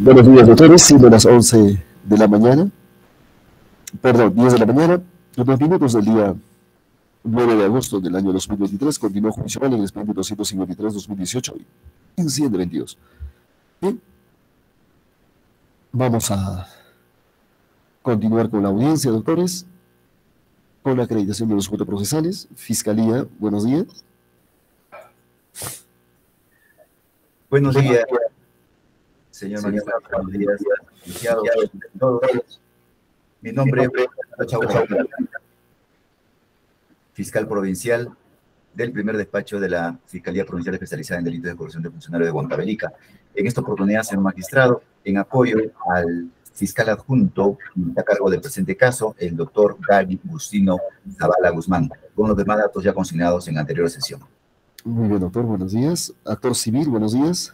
Buenos días, doctores. Siendo las 11 de la mañana, perdón, 10 de la mañana, en los minutos del día 9 de agosto del año 2023, continuó juicio oral en el expediente 253-2018, incidente 22. Bien, vamos a continuar con la audiencia, doctores, con la acreditación de los votos procesales. Fiscalía, buenos días. Buenos días, señor magistrado. Buenos días, licenciados, todos. Mi nombre es Chauca, fiscal provincial del primer despacho de la Fiscalía Provincial Especializada en Delitos de Corrupción de Funcionarios de Huancavelica. En esta oportunidad, señor magistrado, en apoyo al fiscal adjunto a cargo del presente caso, el doctor Gaby Justino Zavala Guzmán, con los demás datos ya consignados en anterior sesión. Muy bien, doctor, buenos días. Actor civil, buenos días.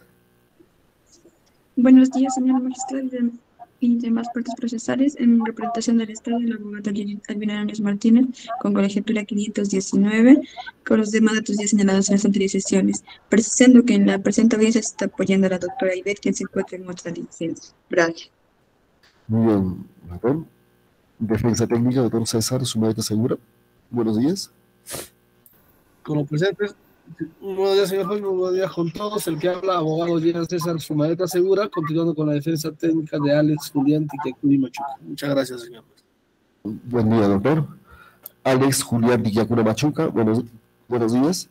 Buenos días, señor magistrado y demás partes procesales. En representación del Estado, el abogado Albina Núñez Martínez, con colegiatura 519, con los demás datos ya señalados en las anteriores sesiones, precisando que en la presente audiencia se está apoyando a la doctora Ivette, quien se encuentra en otra licencia. Gracias. Muy bien, doctor. Defensa técnica, doctor César Sumaeta Segura. Buenos días. Con los presentes. Buenos días, señor juez. Buenos días con todos. El que habla, abogado Jean César Sumaeta Segura, continuando con la defensa técnica de Alex Julián Tiquiacuri Machuca. Muchas gracias, señor juez. Buen día, doctor. Alex Julián Tiquiacuri Machuca. Buenos días.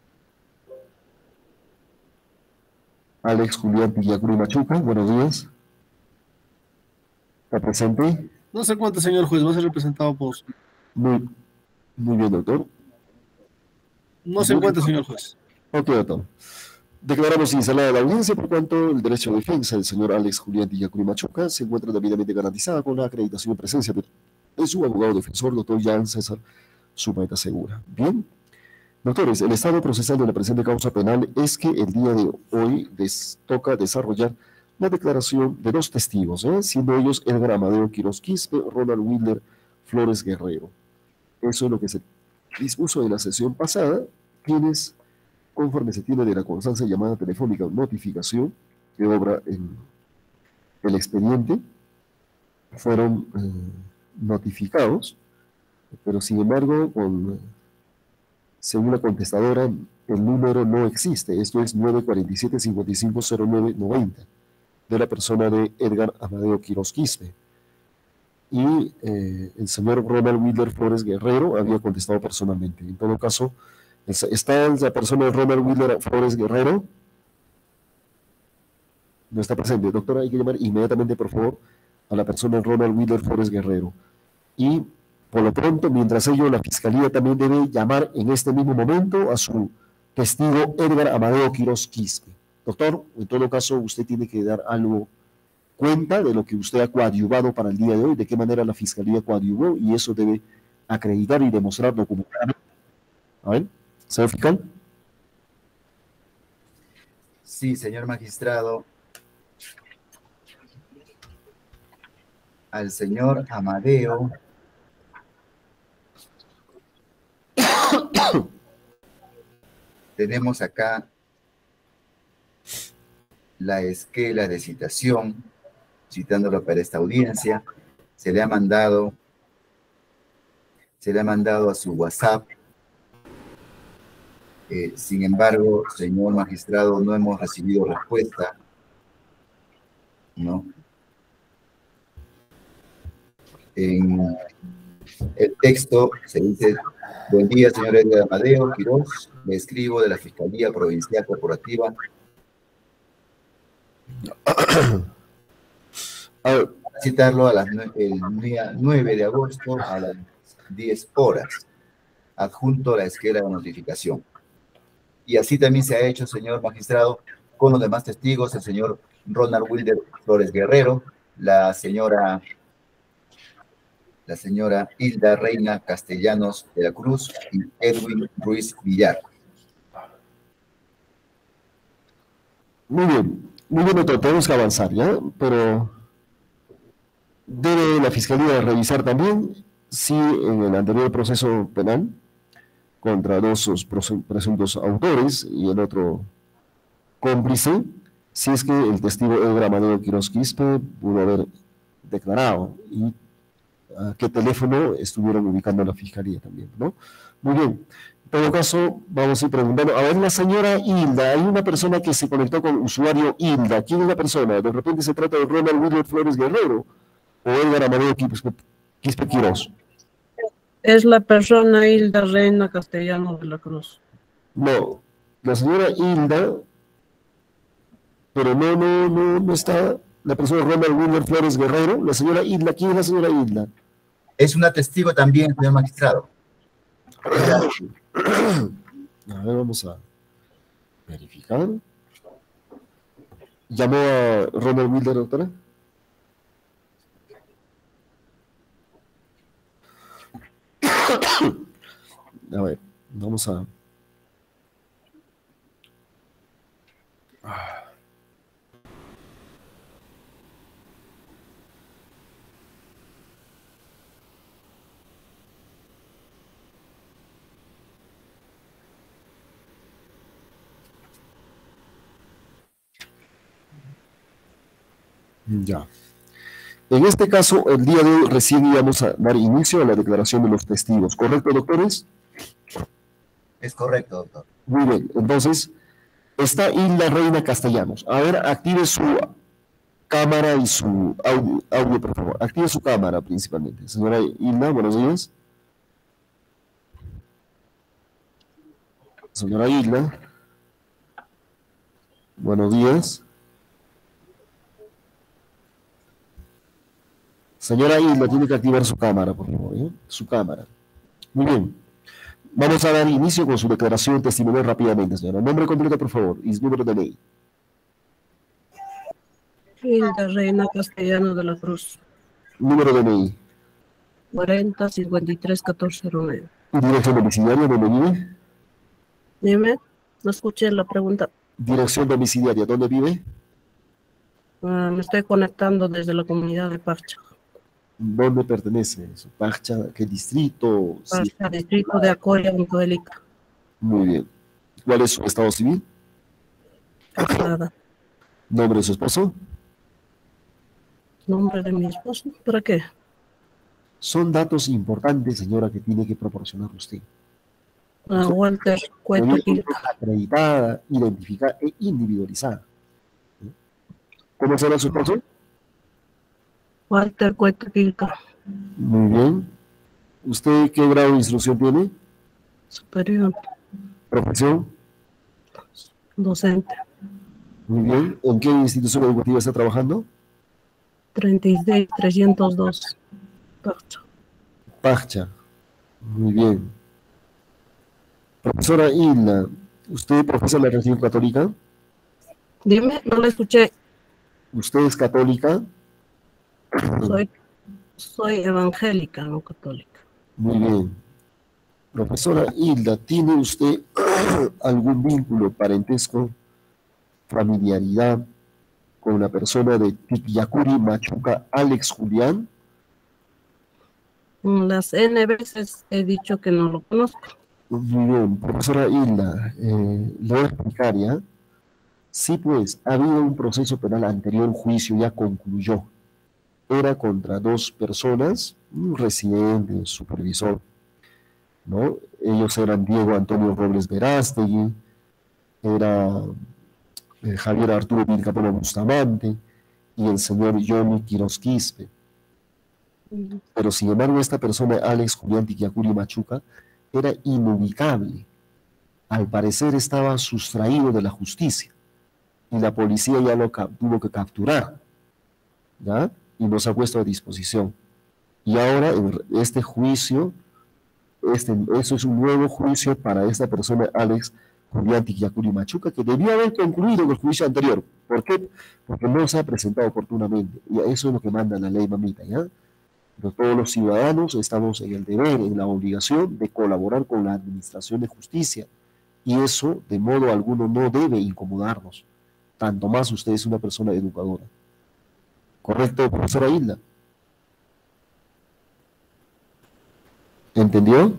Alex Julián Tiquiacuri Machuca. Buenos días. ¿Está presente? No se cuenta, señor juez. Va a ser representado por... Muy bien, doctor. No se encuentra, señor juez. Ok, doctor. Declaramos instalada la audiencia, por cuanto el derecho de defensa del señor Alex Julián Tiquiacuri Machuca se encuentra debidamente garantizada con la acreditación y presencia de su abogado defensor, doctor Jean César Sumaeta Segura. Bien. Doctores, el estado procesal de la presente causa penal es que el día de hoy toca desarrollar la declaración de dos testigos, siendo ellos Edgar Amadeo Quiroz Quispe, Ronald Wilder Flores Guerrero. Eso es lo que se dispuso en la sesión pasada, quienes, conforme se tiene de la constancia llamada telefónica notificación que obra en el expediente, fueron notificados, pero sin embargo, según la contestadora, el número no existe. Esto es 947-550990, de la persona de Edgar Amadeo Quiroz Quispe. Y el señor Ronald Wilder Flores Guerrero había contestado personalmente. En todo caso, ¿está la persona de Ronald Wilder Flores Guerrero? No está presente. Doctora, hay que llamar inmediatamente, por favor, a la persona de Ronald Wilder Flores Guerrero. Y por lo pronto, mientras ello, la Fiscalía también debe llamar en este mismo momento a su testigo Edgar Amadeo Quiroz Quispe. Doctor, en todo caso, usted tiene que dar algo cuenta de lo que usted ha coadyuvado para el día de hoy, de qué manera la Fiscalía coadyuvó, y eso debe acreditar y demostrar documentalmente. A ver, señor fiscal. Sí, señor magistrado. Al señor Amadeo tenemos acá la esquela de citación, citándolo para esta audiencia. Se le ha mandado a su WhatsApp. Sin embargo, señor magistrado, no hemos recibido respuesta, ¿no? En el texto se dice: buen día, señor Edgar Amadeo Quiroz, le escribo de la Fiscalía Provincial Corporativa. A citarlo el día 9 de agosto a las 10 horas, adjunto a la esquela de notificación. Y así también se ha hecho, señor magistrado, con los demás testigos, el señor Ronald Wilder Flores Guerrero, la señora Hilda Reina Castellanos de la Cruz y Edwin Ruiz Villar. Muy bien, doctor, tenemos que avanzar, ¿ya? Pero debe la Fiscalía revisar también si en el anterior proceso penal contra dos presuntos autores y el otro cómplice si es que el testigo Edgar Amadeo Quiroz Quispe pudo haber declarado y a qué teléfono estuvieron ubicando la fiscalía también, ¿no? Muy bien. En todo caso, vamos a ir preguntando. A ver, la señora Hilda, hay una persona que se conectó con usuario Hilda. ¿Quién es la persona? De repente se trata de Ronald William Flores Guerrero o Edgar Amadeo Quispe Quiroz. Es la persona Hilda Reina Castellano de la Cruz. No, la señora Hilda, pero no está la persona Ronald William Flores Guerrero. La señora Hilda, ¿quién es la señora Hilda? Es una testigo también, señor magistrado. A ver, vamos a verificar. ¿Llamó a Ronald Wilder, doctora? A ver, vamos a... Ya. En este caso, el día de hoy recién íbamos a dar inicio a la declaración de los testigos. ¿Correcto, doctores? Es correcto, doctor. Muy bien. Entonces, está Hilda Reina Castellanos. A ver, active su cámara y su audio, por favor. Active su cámara principalmente. Señora Hilda, buenos días. Señora Hilda. Buenos días. Señora Hilda, tiene que activar su cámara, por favor, ¿eh? Su cámara. Muy bien. Vamos a dar inicio con su declaración testimonial rápidamente, señora. Nombre completo, por favor, y número de ley. Hilda Reina Castellano de la Cruz. Número de ley. 40 53 14 09. Dirección domiciliaria, ¿dónde vive? Dime, no escuché la pregunta. Dirección domiciliaria, ¿dónde vive? Me estoy conectando desde la comunidad de Parcha. ¿Dónde pertenece? ¿Su Parcha? ¿Qué distrito? Sí. Parcha, distrito de Acoya, Huancavelica. Muy bien. ¿Cuál es su estado civil? Casada. ¿Nombre de su esposo? Nombre de mi esposo. ¿Para qué? Son datos importantes, señora, que tiene que proporcionar usted. Walter Cueto Quilca. Acreditada, identificada e individualizada. ¿Cómo será su esposo? Walter Cueto Quilca. Muy bien. ¿Usted qué grado de instrucción tiene? Superior. ¿Profesión? Docente. Muy bien. ¿En qué institución educativa está trabajando? 36 302. Parcha. Parcha. Muy bien. Profesora Hilda, ¿usted profesa la religión católica? Dime, no la escuché. ¿Usted es católica? Soy evangélica, no católica. Muy bien. Profesora Hilda, ¿tiene usted algún vínculo, parentesco, familiaridad con la persona de Tiquiyacuri Machuca, Alex Julián? Las N veces he dicho que no lo conozco. Muy bien, profesora Hilda, le voy a explicar ya. Sí, pues, ha habido un proceso penal anterior, un juicio ya concluyó. Era contra dos personas, un residente, un supervisor, ¿no? Ellos eran Diego Antonio Robles Verástegui, era Javier Arturo Vilcapona Bustamante y el señor Johnny Quiroz Quispe. Pero sin embargo, esta persona, Alex Julián Tiquiyacuri Machuca, era inubicable. Al parecer estaba sustraído de la justicia y la policía ya lo tuvo que capturar, ¿ya? Y nos ha puesto a disposición. Y ahora este juicio, eso es un nuevo juicio para esta persona, Alex Julián Tiquiyacuri Machuca, que debió haber concluido en el juicio anterior. ¿Por qué? Porque no se ha presentado oportunamente. Y eso es lo que manda la ley, mamita, ¿ya? Pero todos los ciudadanos estamos en el deber, en la obligación de colaborar con la administración de justicia. Y eso, de modo alguno, no debe incomodarnos. Tanto más usted es una persona educadora. ¿Correcto, profesora Hilda? ¿Entendió?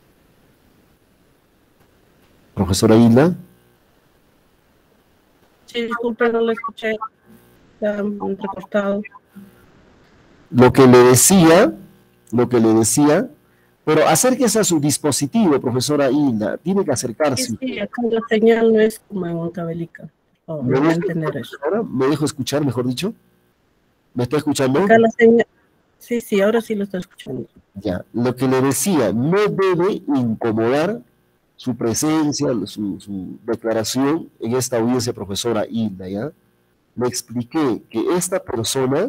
Profesora Hilda. Sí, disculpe, no lo escuché. Está entrecortado. Lo que le decía, pero acérquese a su dispositivo, profesora Hilda, tiene que acercarse. Sí, sí, acá la señal no es como en Huancavelica. Oh, ¿Me no voy a dejo entender escuchar, eso. profesora? ¿Me dejo escuchar, mejor dicho? ¿Me está escuchando? Acá la señal, sí, sí, ahora sí lo estoy escuchando. Ya, lo que le decía, no debe incomodar su presencia, su declaración en esta audiencia, profesora Hilda, ¿ya? Le expliqué que esta persona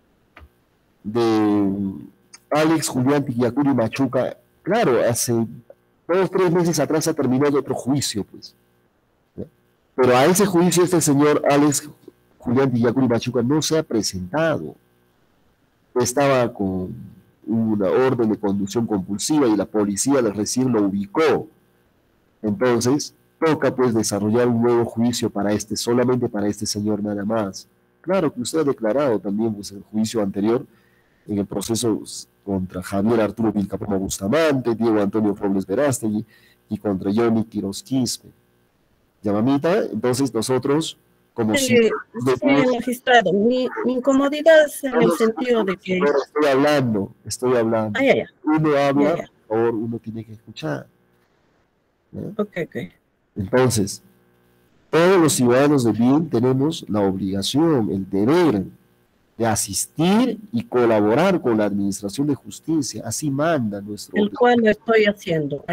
de Alex Julián Tiquiacuri Machuca, claro, hace 2 o 3 meses atrás ha terminado otro juicio, pues. ¿Ya? Pero a ese juicio este señor Alex Julián Tiquiacuri Machuca no se ha presentado. Estaba con una orden de conducción compulsiva y la policía recién lo ubicó. Entonces, toca pues desarrollar un nuevo juicio para solamente para este señor nada más. Claro que usted ha declarado también pues, en el juicio anterior, en el proceso contra Javier Arturo Vilcapoma Bustamante, Diego Antonio Robles Verástegui y contra Johnny Quiroz Quispe. ¿Ya, mamita? Entonces nosotros, como si... Sí, magistrado, mi incomodidad es en el sentido de que... Estoy hablando. Ah, ya. Uno habla, Ya. por favor, uno tiene que escuchar. ¿Ya? Ok. Entonces, todos los ciudadanos de bien tenemos la obligación, el deber de asistir y colaborar con la administración de justicia. Así manda nuestro El orden. cual lo estoy haciendo.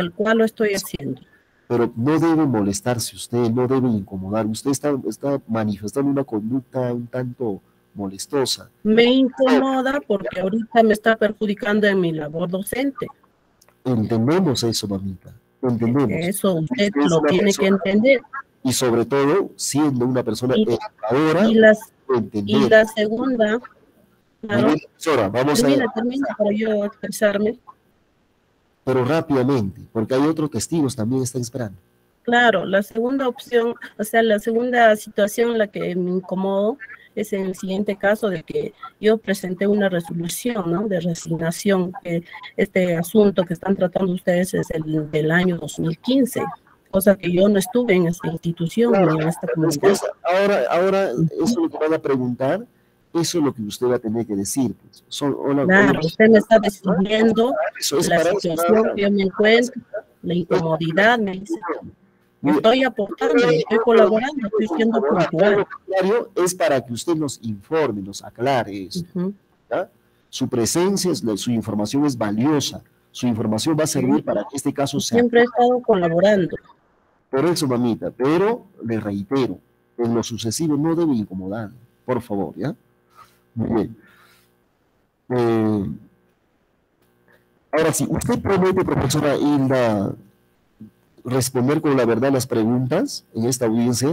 Pero no debe molestarse usted, no debe incomodar. Usted está manifestando una conducta un tanto molestosa. Me incomoda porque ahorita me está perjudicando en mi labor docente. Entendemos eso, mamita. Entendemos. Eso usted lo tiene que entender. Y sobre todo, siendo una persona educadora, y la segunda, claro, vamos termina para yo expresarme. Pero rápidamente, porque hay otros testigos también están esperando. Claro, la segunda opción, o sea, la segunda situación en la que me incomodo es en el siguiente caso de que yo presenté una resolución, ¿no?, de resignación, que este asunto que están tratando ustedes es el del año 2015, cosa que yo no estuve en esta institución ni en esta comunidad. Ahora eso es lo que van a preguntar, eso es lo que usted va a tener que decir. Pues. Claro, usted me está describiendo la situación que yo me encuentro, la incomodidad, me dice. Yo estoy aportando, estoy colaborando, estoy siendo puntual. Es para que usted nos informe, nos aclare eso. ¿Ya? Su presencia, su información es valiosa. Su información va a servir para que este caso sea... Siempre he estado colaborando. Por eso, mamita, pero le reitero, en lo sucesivo no debe incomodar, por favor, ¿ya? Muy bien. Ahora sí, ¿usted promete, profesora Hilda, responder con la verdad las preguntas en esta audiencia?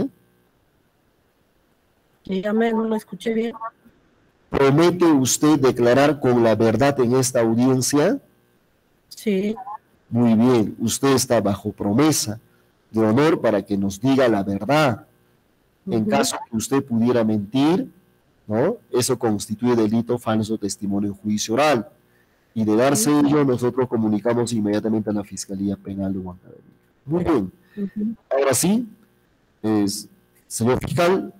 Dígame, no lo escuché bien. ¿Promete usted declarar con la verdad en esta audiencia? Sí. Muy bien, usted está bajo promesa de honor para que nos diga la verdad. En caso que usted pudiera mentir, ¿no?, eso constituye delito falso testimonio en juicio oral. Y de darse ello, nosotros comunicamos inmediatamente a la Fiscalía Penal de Huancavelica. Muy bien. Ahora sí, señor fiscal,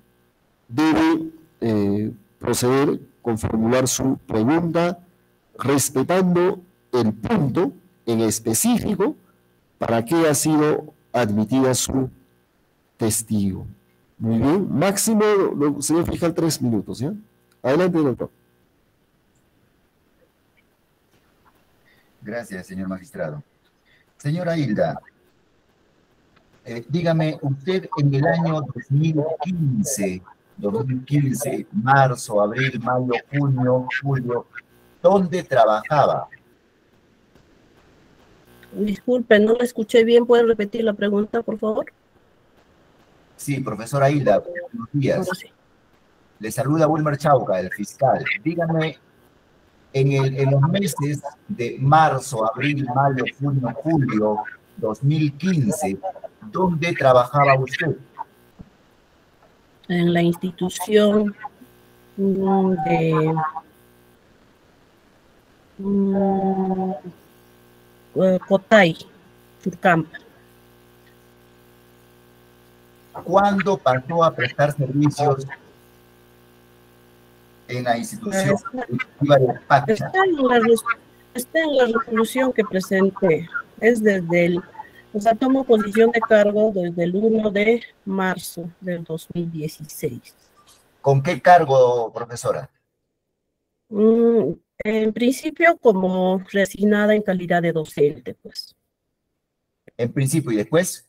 debe proceder con formular su pregunta respetando el punto en específico para que haya sido admitida su testigo. Muy bien. Máximo, señor fiscal, 3 minutos, ¿ya? Adelante, doctor. Gracias, señor magistrado. Señora Hilda, dígame, usted en el año 2015, marzo, abril, mayo, junio, julio, ¿dónde trabajaba? Disculpe, no la escuché bien. ¿Puede repetir la pregunta, por favor? Sí, profesora Hilda, buenos días. Sí. Le saluda Wilmer Chauca, el fiscal. Dígame, en los meses de marzo, abril, mayo, junio, julio 2015, ¿dónde trabajaba usted? En la institución de Cotay, Churcampa. ¿cuándo pasó a prestar servicios en la institución educativa de Pacha? Está en la resolución que presenté. Es desde el, o sea, tomo posición de cargo desde el 1 de marzo del 2016. ¿Con qué cargo, profesora? En principio como resignada en calidad de docente, pues. En principio, y después,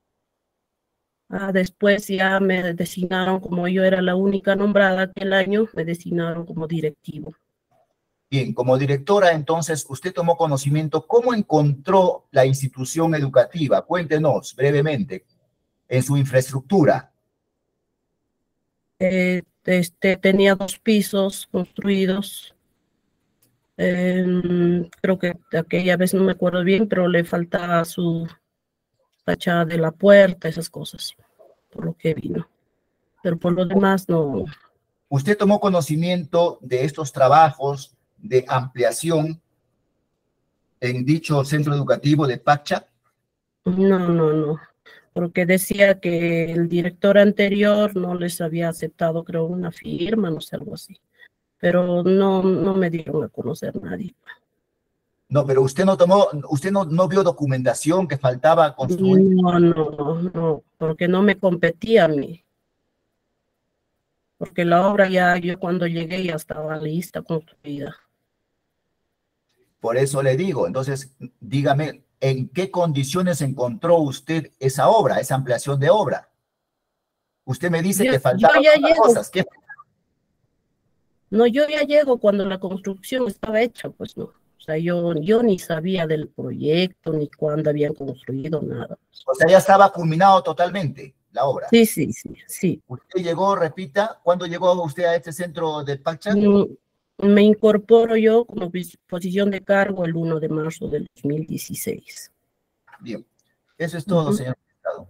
Después ya me designaron, como yo era la única nombrada aquel año, me designaron como directivo. bien, como directora, entonces, usted tomó conocimiento, ¿cómo encontró la institución educativa? Cuéntenos brevemente, en su infraestructura. Tenía 2 pisos construidos. Creo que aquella vez no me acuerdo bien, pero le faltaba su fachada de la puerta, esas cosas, por lo que vino. Pero por lo demás no. ¿Usted tomó conocimiento de estos trabajos de ampliación en dicho centro educativo de Pacha? No, porque decía que el director anterior no les había aceptado, creo, una firma, no sé, algo así. Pero no me dieron a conocer nadie. No, pero usted no tomó, usted no vio documentación que faltaba construir. No, porque no me competía a mí. Porque la obra ya, yo cuando llegué ya estaba lista, construida. Por eso le digo, entonces, dígame, ¿en qué condiciones encontró usted esa obra, esa ampliación de obra? Usted me dice que faltaban cosas. ¿Qué? No, yo ya llego cuando la construcción estaba hecha, pues no. O sea, yo ni sabía del proyecto, ni cuándo habían construido, nada. O sea, ya estaba culminado totalmente la obra. Sí. Usted llegó, repita, ¿cuándo llegó usted a este centro de Pacha? Me incorporo yo como posición de cargo el 1 de marzo del 2016. Bien, eso es todo, señor magistrado.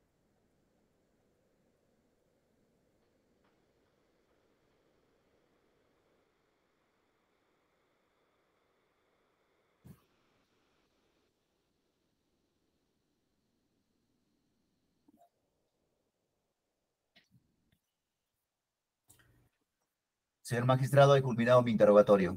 Señor magistrado, he culminado mi interrogatorio.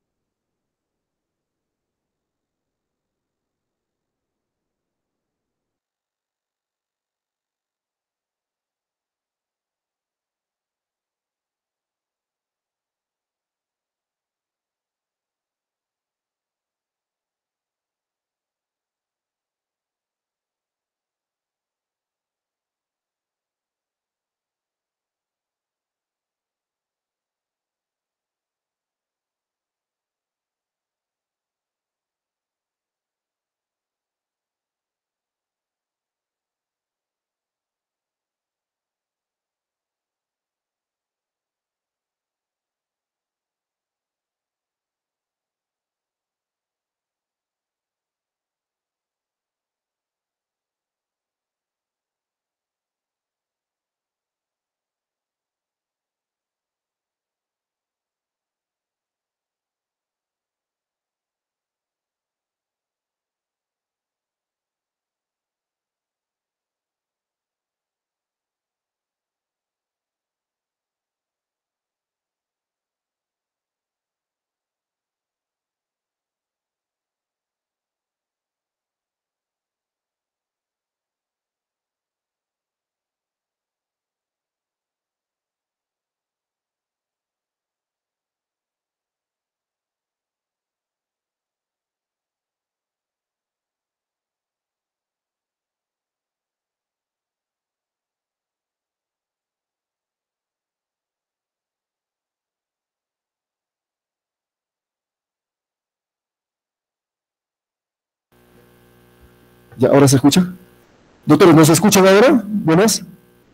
¿Ya ahora se escucha? Doctores, ¿nos escuchan ahora? ¿Buenas?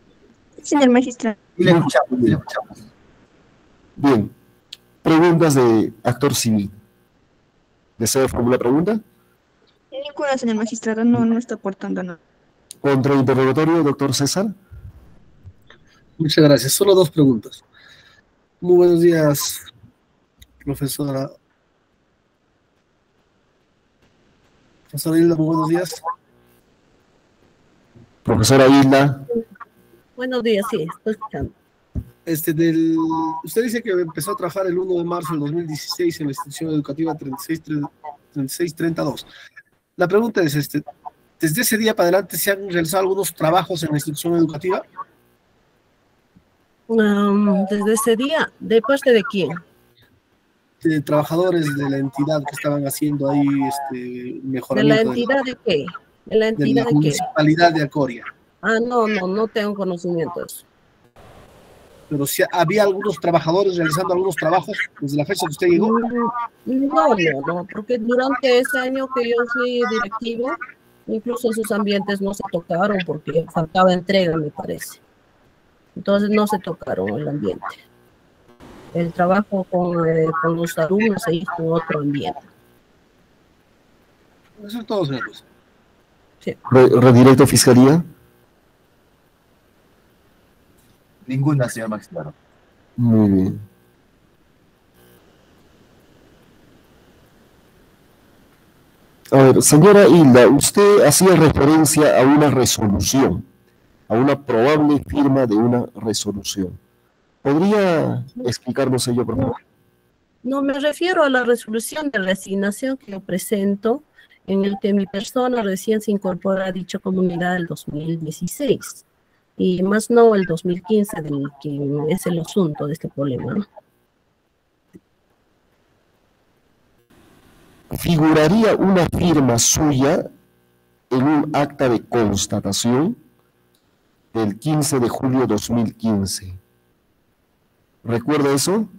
Señor magistrado. Y le escuchamos, le escuchamos. Bien. Preguntas de actor civil. ¿Desea formular pregunta? Ninguna, señor magistrado, no está aportando nada. Contrainterrogatorio, doctor César. Muchas gracias. Solo 2 preguntas. Muy buenos días, profesora. Profesora Hilda, muy buenos días. Profesora Hilda. Buenos días, sí, estoy escuchando. Usted dice que empezó a trabajar el 1 de marzo del 2016 en la institución educativa 3632. La pregunta es, ¿desde ese día para adelante se han realizado algunos trabajos en la institución educativa? Desde ese día, ¿de parte de quién? De trabajadores de la entidad que estaban haciendo ahí ¿De la mejoramiento entidad de qué? ¿De la de la entidad de qué? municipalidad de Acoria. No tengo conocimiento de eso. Pero si había algunos trabajadores realizando algunos trabajos desde la fecha que usted llegó. No, porque durante ese año que yo fui directivo, incluso sus ambientes no se tocaron porque faltaba entrega, me parece. Entonces no se tocaron el ambiente. El trabajo con los alumnos se hizo en otro ambiente. Eso es todo, señor juez. Sí. Redirecto a Fiscalía. Ninguna, señor magistrado. Muy bien. A ver, señora Hilda, usted hacía referencia a una resolución, a una probable firma de una resolución. ¿Podría explicarnos ello, por favor? No, me refiero a la resolución de resignación que yo presento, en el que mi persona recién se incorpora a dicha comunidad del 2016, y más no el 2015, del que es el asunto de este problema, ¿no? ¿Figuraría una firma suya en un acta de constatación del 15 de julio de 2015? ¿Recuerda eso?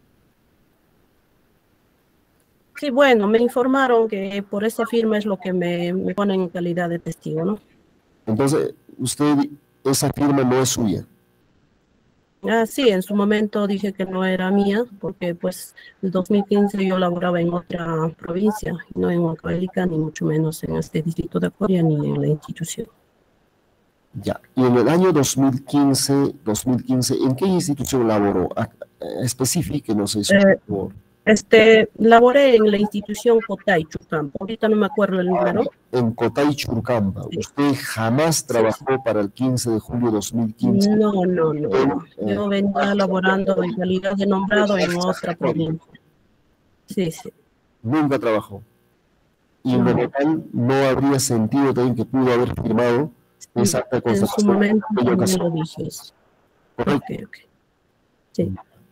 Sí, bueno, me informaron que por esa firma es lo que me ponen en calidad de testigo, ¿no? Entonces, esa firma no es suya. Sí, en su momento dije que no era mía, porque pues en 2015 yo laboraba en otra provincia, no en Huancavelica, ni mucho menos en este distrito de Acoria, ni en la institución. Ya, y en el año 2015, ¿en qué institución laboró? Específiquenos eso, por favor. Laboré en la institución Cotay, Chucampo. Ahorita no me acuerdo el número. En Cotay, Churcamba. Sí. ¿Usted jamás trabajó para el 15 de julio de 2015? No. Yo venía laborando en calidad de nombrado en otra provincia. Sí. Nunca trabajó. Y en lo local no habría sentido también que pudo haber firmado esa acta de constatación. En su momento también lo dije eso. Correcto. Ok. Sí.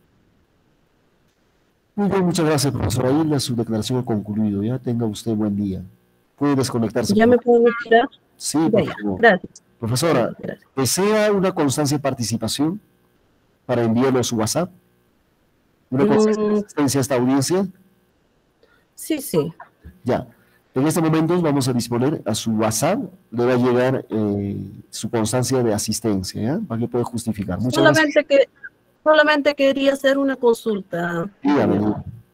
Muy bien, muchas gracias, profesora Hilda. Su declaración ha concluido. Ya tenga usted buen día. Puede desconectarse. ¿Ya me puedo retirar? Sí, por favor. Gracias. Profesora, Gracias. ¿desea una constancia de participación para enviarlo a su WhatsApp? ¿Una constancia de asistencia a esta audiencia? Sí. Ya. En este momento vamos a disponer a su WhatsApp, le va a llegar su constancia de asistencia, ¿ya? Para que pueda justificar. Muchas gracias. Solamente quería hacer una consulta. Dígame.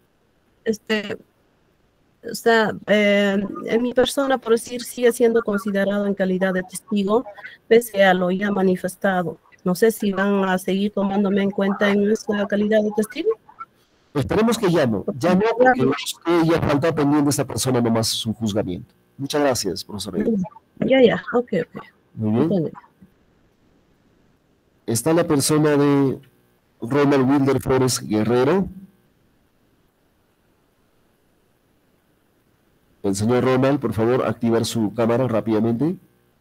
O sea, en mi persona, por decir, sigue siendo considerado en calidad de testigo, pese a lo ya manifestado. No sé si van a seguir tomándome en cuenta en esta calidad de testigo. Esperemos que ya no, porque usted ya falta pendiente esta persona nomás su juzgamiento. Muchas gracias, profesor. Ya, ok. Muy bien. Entonces, está la persona de Ronald Wilder Flores Guerrero. El señor Ronald, por favor, activar su cámara rápidamente.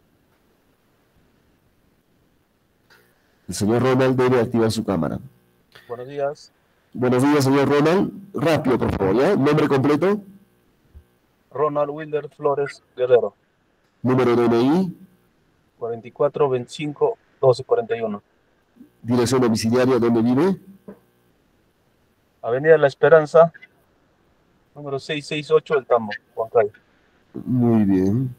El señor Ronald debe activar su cámara. Buenos días. Buenos días, señor Ronald. Rápido, por favor, ¿ya? ¿Nombre completo? Ronald Wilder Flores Guerrero. Número de DNI. 44 25 12 41. Dirección domiciliaria, ¿dónde vive? Avenida La Esperanza, número 668 del Tambo, Huancayo. Muy bien.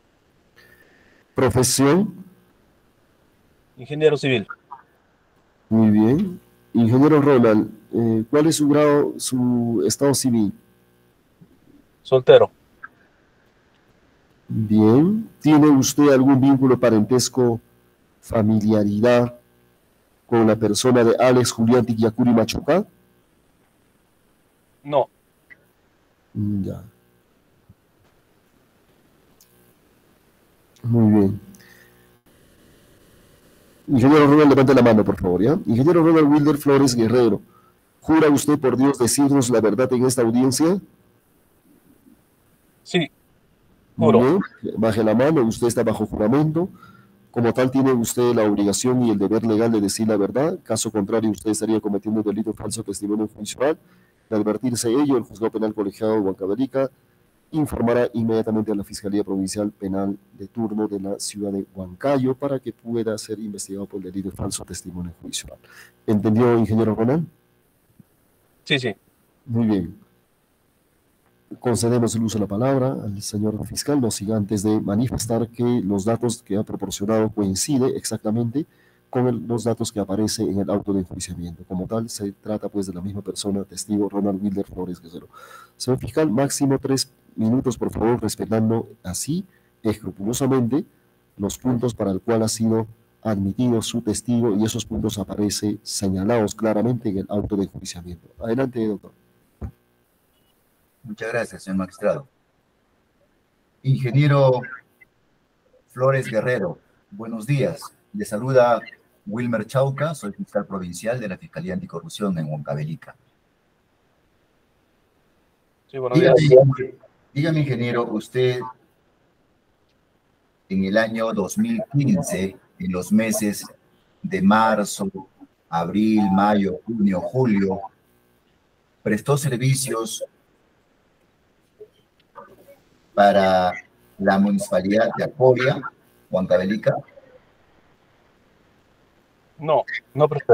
Profesión. Ingeniero civil. Muy bien. Ingeniero Ronald, ¿cuál es su grado, su estado civil? Soltero. Bien. ¿Tiene usted algún vínculo parentesco, familiaridad con la persona de Alex Julián Tiquiacuri Machuca? No. Ya. Muy bien. Ingeniero Ronald, levante la mano, por favor, ¿ya? Ingeniero Ronald Wilder Flores Guerrero, ¿jura usted por Dios decirnos la verdad en esta audiencia? Sí, Muy juro. bien, baje la mano, usted está bajo juramento. Como tal, tiene usted la obligación y el deber legal de decir la verdad. Caso contrario, usted estaría cometiendo un delito de falso testimonio judicial. De advertirse ello, el Juzgado Penal Colegiado de Huancavelica informará inmediatamente a la Fiscalía Provincial Penal de turno de la ciudad de Huancayo para que pueda ser investigado por el delito de falso testimonio judicial. ¿Entendió, ingeniero Ronald? Sí, sí. Muy bien. Concedemos el uso de la palabra al señor fiscal, no siga antes de manifestar que los datos que ha proporcionado coincide exactamente con los datos que aparecen en el auto de enjuiciamiento. Como tal, se trata pues de la misma persona, testigo Ronald Wilder Flores Guerrero. Señor fiscal, máximo 3 minutos, por favor, respetando así escrupulosamente los puntos para el cual ha sido admitido su testigo y esos puntos aparecen señalados claramente en el auto de enjuiciamiento. Adelante, doctor. Muchas gracias, señor magistrado. Ingeniero Flores Guerrero, buenos días. Le saluda Wilmer Chauca, soy fiscal provincial de la Fiscalía Anticorrupción en Huancavelica. Sí, buenos días. Dígame, ingeniero, usted en el año 2015, en los meses de marzo, abril, mayo, junio, julio, prestó servicios para la municipalidad de Acoria, Huancavelica. No, no presté.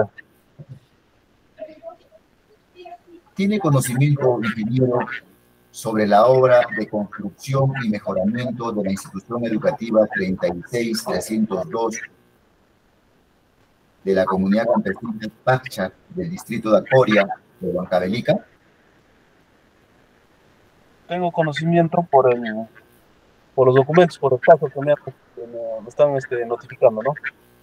¿Tiene conocimiento, ingeniero, sobre la obra de construcción y mejoramiento de la institución educativa 36302 de la comunidad campesina Pacha del distrito de Acoria de Huancavelica? Tengo conocimiento por los documentos, por los casos que me están notificando, ¿no?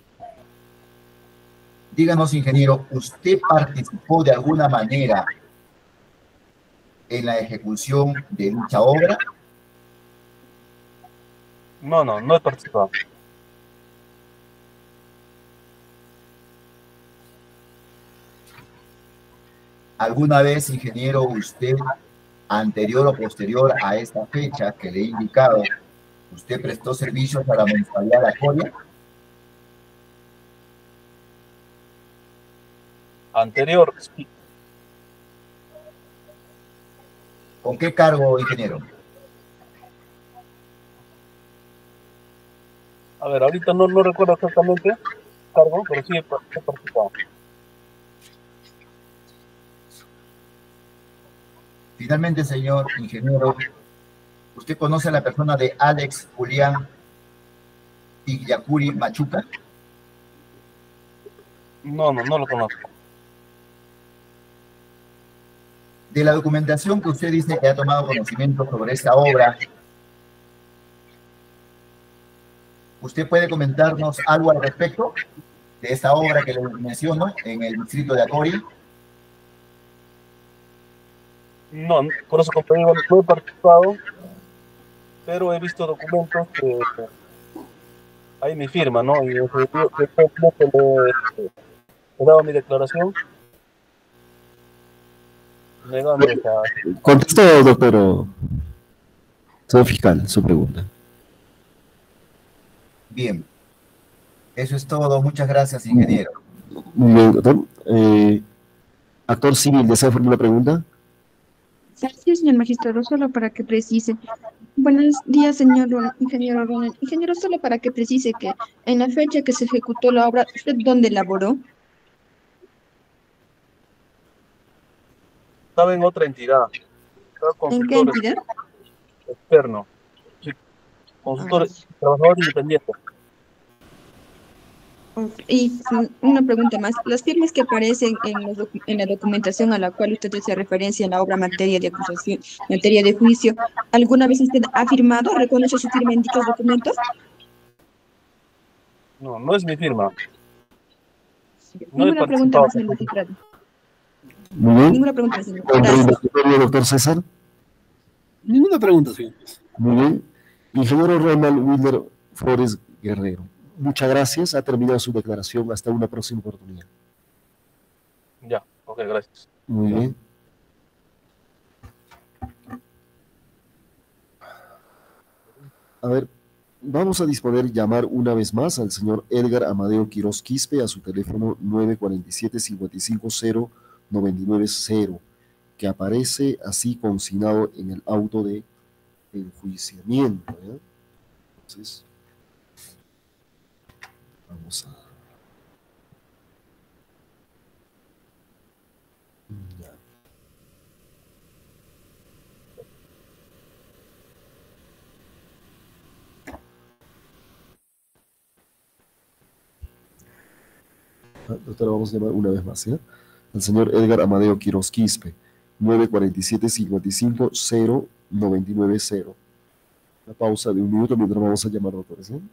Díganos, ingeniero, ¿usted participó de alguna manera en la ejecución de dicha obra? No he participado. ¿Alguna vez, ingeniero, usted, anterior o posterior a esta fecha que le he indicado, usted prestó servicios a la municipalidad de Acoria? Anterior, sí. ¿Con qué cargo, ingeniero? A ver, ahorita no recuerdo exactamente el cargo, pero sí he participado. Finalmente, señor ingeniero, ¿usted conoce a la persona de Alex Julián Igliacuri Machuca? No lo conozco. De la documentación que usted dice que ha tomado conocimiento sobre esta obra, ¿usted puede comentarnos algo al respecto de esta obra que le menciono en el distrito de Acoria? No, por eso, compañero, no he participado, pero he visto documentos que hay mi firma, ¿no? Y en sentido que he dado mi declaración negando esa. Contestó, doctor. Señor fiscal, su pregunta. Bien. Eso es todo. Muchas gracias, ingeniero. Muy bien, doctor. Actor civil, ¿desea formular una pregunta? Sí, señor magistrado, solo para que precise. Buenos días, ingeniero Ronald. Ingeniero, solo para que precise que en la fecha que se ejecutó la obra, ¿usted dónde laboró? Estaba en otra entidad. ¿En qué entidad? Externo. Sí, consultor, trabajador independiente. Y una pregunta más. Las firmas que aparecen en la documentación a la cual usted hace referencia en la obra materia de acusación, materia de juicio, ¿alguna vez usted ha firmado, reconoce su firma en dichos documentos? No es mi firma. Ninguna pregunta más, señor magistrado. Muy bien. Ninguna pregunta más, señor. Gracias. Doctor César. Ninguna pregunta, señor. Muy bien. Ingeniero Ronald Wilder Flores Guerrero. Muchas gracias. Ha terminado su declaración. Hasta una próxima oportunidad. Ya, ok, gracias. Muy bien. A ver, vamos a disponer llamar una vez más al señor Edgar Amadeo Quiroz Quispe a su teléfono 947-550-990, que aparece así consignado en el auto de enjuiciamiento. ¿Ya? Entonces, vamos a... Ya. Doctora, vamos a llamar una vez más, ¿ya? Al señor Edgar Amadeo Quiroz Quispe, 947-550-990. Una pausa de un minuto mientras vamos a llamar, doctores, ¿eh?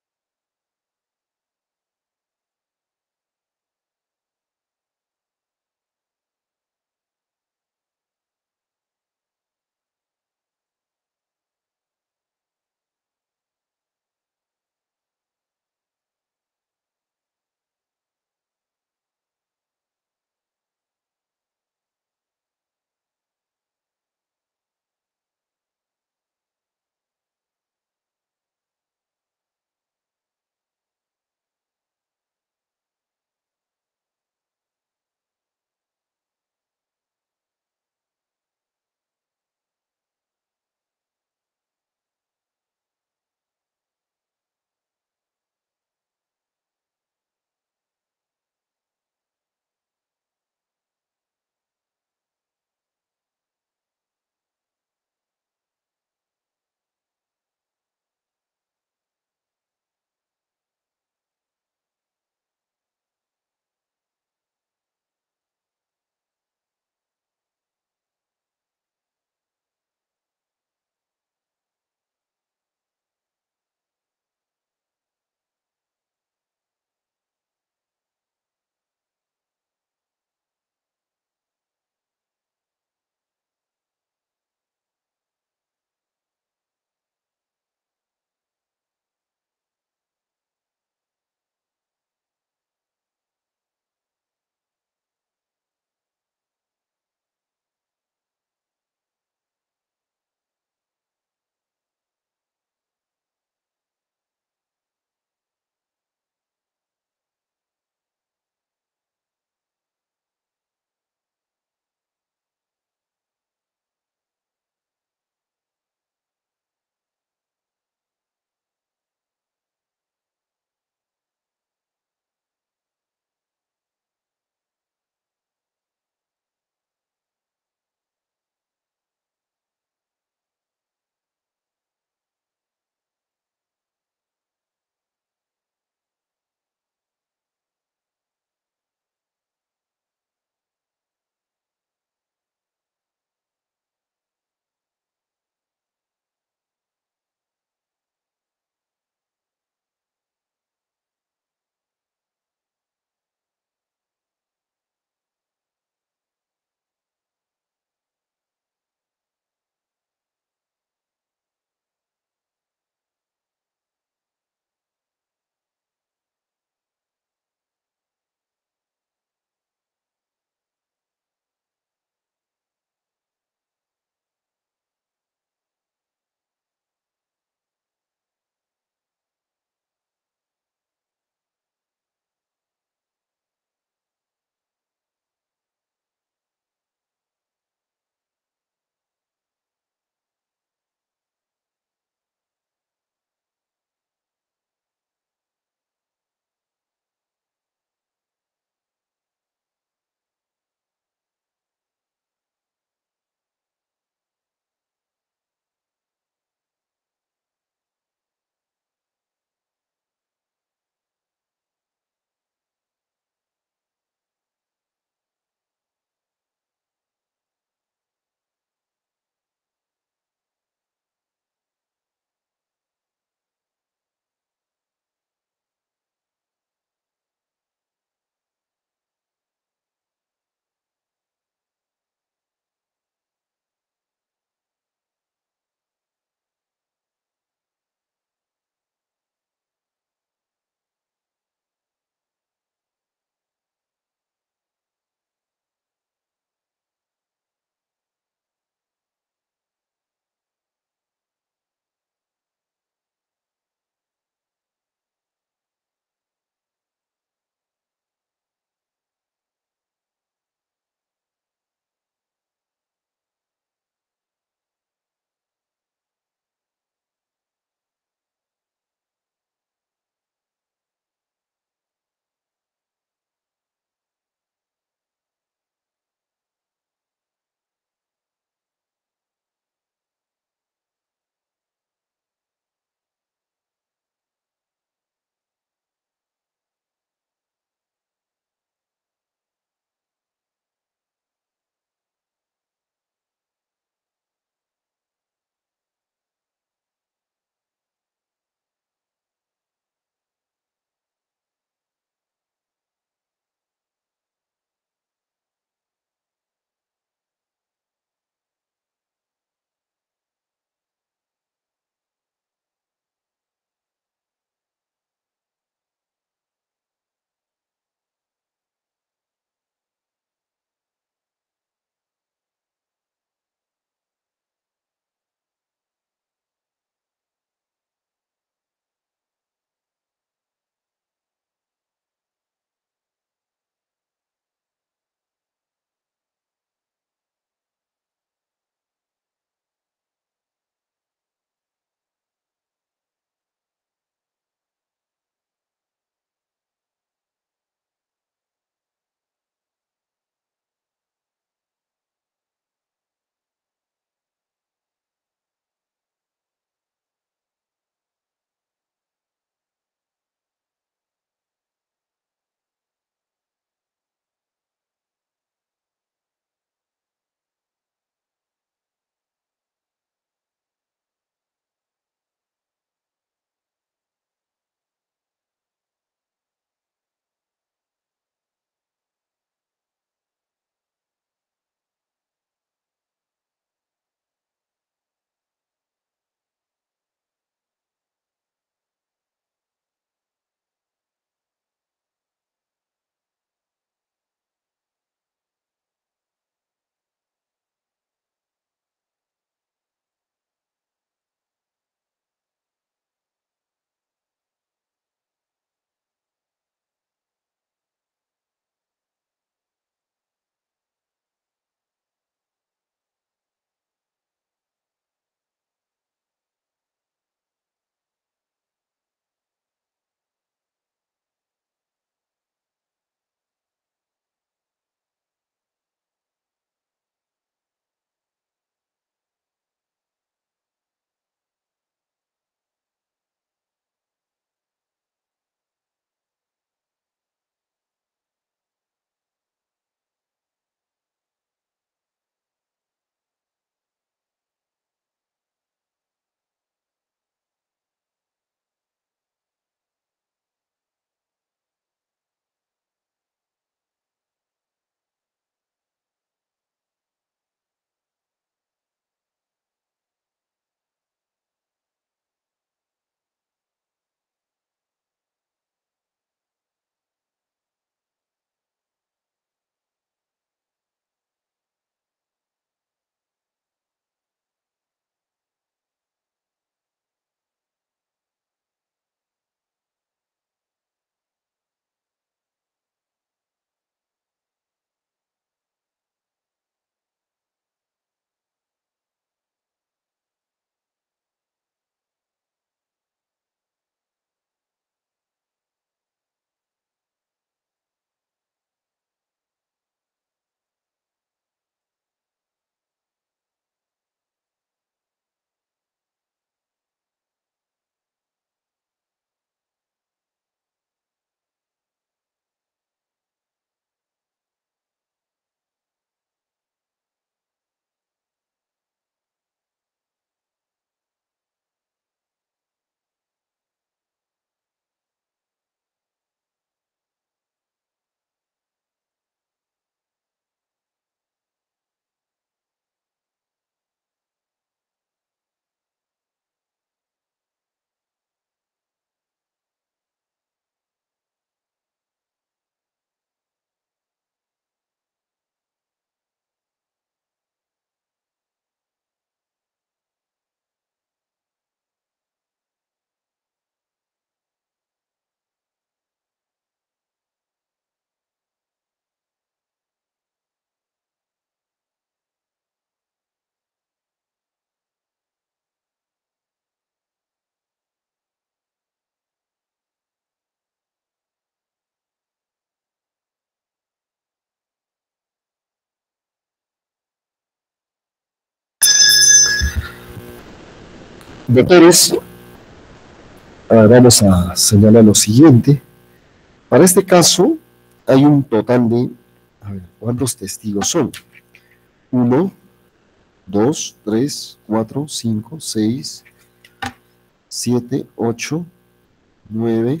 Doctores, vamos a señalar lo siguiente. Para este caso, hay un total de, a ver, ¿cuántos testigos son? 1, 2, 3, 4, 5, 6, 7, 8, 9,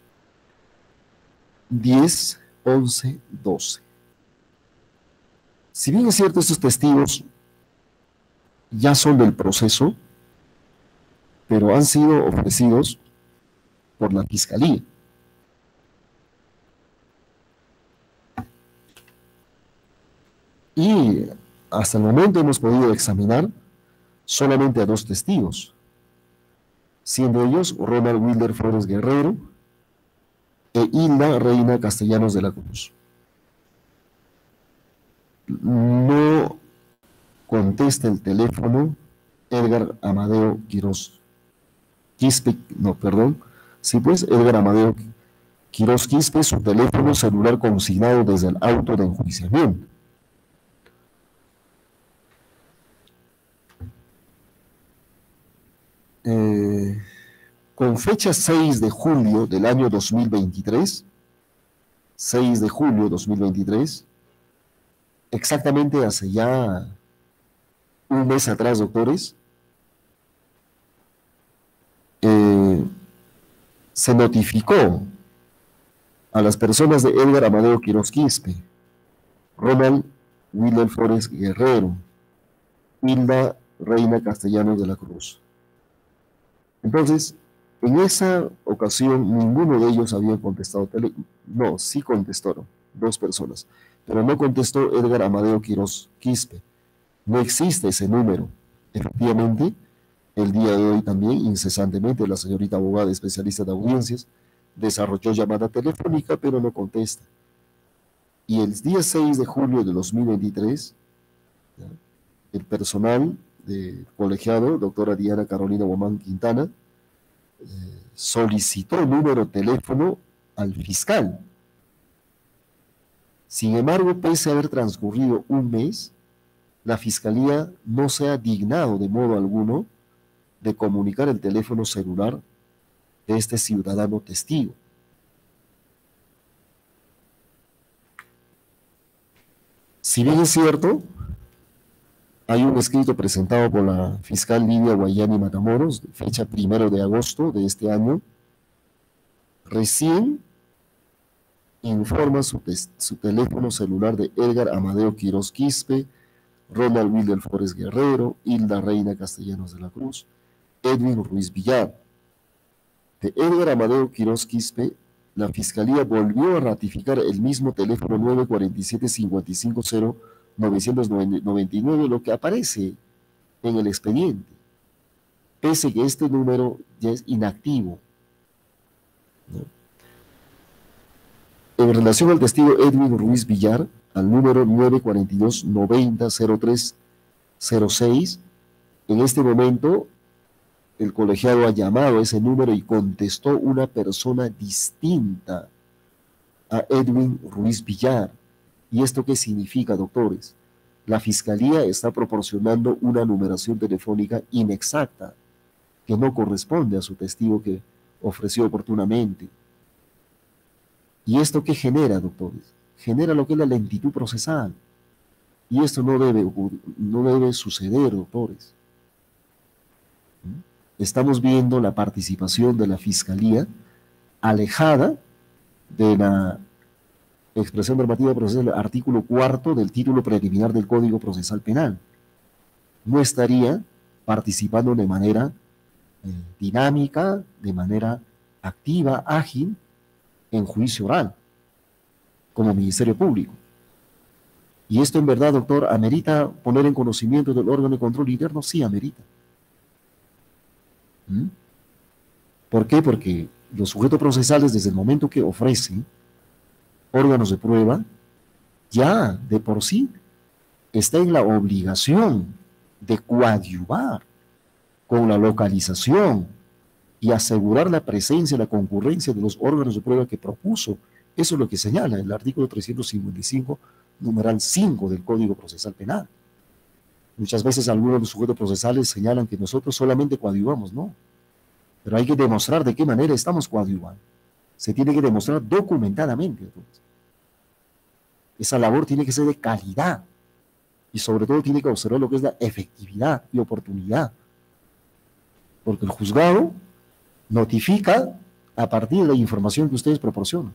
10, 11, 12. Si bien es cierto, estos testigos ya son del proceso, pero han sido ofrecidos por la Fiscalía. Y hasta el momento hemos podido examinar solamente a 2 testigos, siendo ellos Ronald Wilder Flores Guerrero e Hilda Reina Castellanos de la Cruz. No contesta el teléfono Edgar Amadeo Quiroz Quispe, no, perdón, sí pues, Edgar Amadeo Quiroz Quispe, su teléfono celular consignado desde el auto de enjuiciamiento. Con fecha 6 de julio del año 2023, 6 de julio 2023, exactamente hace ya un mes atrás, doctores, se notificó a las personas de Edgar Amadeo Quiroz Quispe, Ronald Wilder Flores Guerrero, Hilda Reina Castellanos de la Cruz. Entonces, en esa ocasión, ninguno de ellos había contestado. No, sí contestaron, 2 personas, pero no contestó Edgar Amadeo Quiroz Quispe. No existe ese número. Efectivamente, el día de hoy también, incesantemente, la señorita abogada especialista de audiencias desarrolló llamada telefónica, pero no contesta. Y el día 6 de julio de 2023, ¿ya?, el personal del colegiado, doctora Diana Carolina Guamán Quintana, solicitó el número de teléfono al fiscal. Sin embargo, pese a haber transcurrido un mes, la Fiscalía no se ha dignado de modo alguno de comunicar el teléfono celular de este ciudadano testigo. Si bien es cierto, hay un escrito presentado por la fiscal Lidia Guayani Matamoros, de fecha 1 de agosto de este año, recién informa su teléfono celular de Edgar Amadeo Quiroz Quispe, Ronald Wilder Flores Guerrero, Hilda Reina Castellanos de la Cruz, Edwin Ruiz Villar. De Edgar Amadeo Quiroz Quispe, la Fiscalía volvió a ratificar el mismo teléfono 947-550-999, lo que aparece en el expediente, pese que este número ya es inactivo, ¿no? En relación al testigo Edwin Ruiz Villar, al número 942-90-0306, en este momento el colegiado ha llamado a ese número y contestó una persona distinta a Edwin Ruiz Villar. ¿Y esto qué significa, doctores? La Fiscalía está proporcionando una numeración telefónica inexacta, que no corresponde a su testigo que ofreció oportunamente. ¿Y esto qué genera, doctores? Genera lo que es la lentitud procesal. Y esto no debe suceder, doctores. Estamos viendo la participación de la Fiscalía alejada de la expresión normativa procesal, artículo 4 del título preliminar del Código Procesal Penal. No estaría participando de manera dinámica, de manera activa, ágil, en juicio oral, como Ministerio Público. Y esto en verdad, doctor, ¿amerita poner en conocimiento del órgano de control interno? Sí, amerita. ¿Por qué? Porque los sujetos procesales, desde el momento que ofrecen órganos de prueba, ya de por sí está en la obligación de coadyuvar con la localización y asegurar la presencia y la concurrencia de los órganos de prueba que propuso. Eso es lo que señala el artículo 355, numeral 5 del Código Procesal Penal. Muchas veces algunos de los sujetos procesales señalan que nosotros solamente coadyuvamos, no. Pero hay que demostrar de qué manera estamos coadyuvando. Se tiene que demostrar documentadamente. Entonces. Esa labor tiene que ser de calidad y sobre todo tiene que observar lo que es la efectividad y oportunidad. Porque el juzgado notifica a partir de la información que ustedes proporcionan.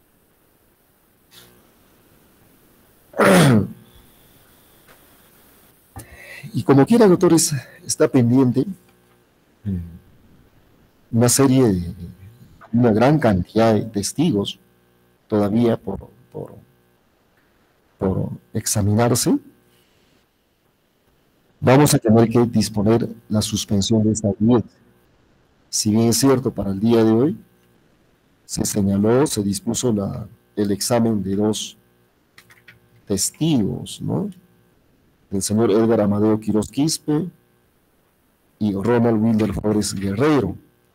Y como quiera, doctores, está pendiente una gran cantidad de testigos todavía por examinarse. Vamos a tener que disponer la suspensión de esta audiencia. Si bien es cierto, para el día de hoy se señaló, se dispuso el examen de 2 testigos, ¿no? El señor Edgar Amadeo Quiroz Quispe y Ronald Wilder Flores Guerrero.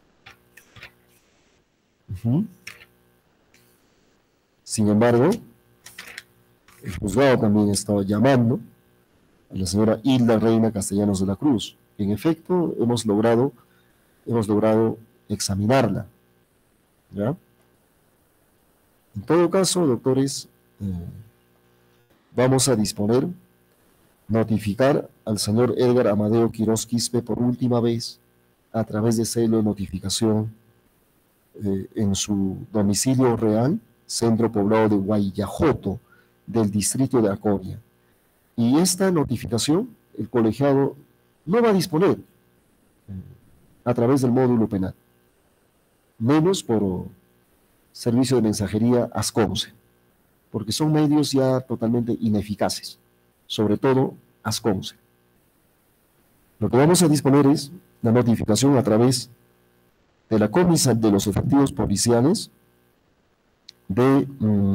Sin embargo, el juzgado también estaba llamando a la señora Hilda Reina Castellanos de la Cruz. En efecto, hemos logrado examinarla. ¿Ya? En todo caso, doctores, vamos a disponer, notificar al señor Edgar Amadeo Quiroz Quispe por última vez a través de celo de notificación en su domicilio real, centro poblado de Guayajoto, del distrito de Acoria. Y esta notificación, el colegiado no va a disponer a través del módulo penal, menos por servicio de mensajería ASCONCE, porque son medios ya totalmente ineficaces, sobre todo ASCONCE. Lo que vamos a disponer es la notificación a través de la comisa de los efectivos policiales del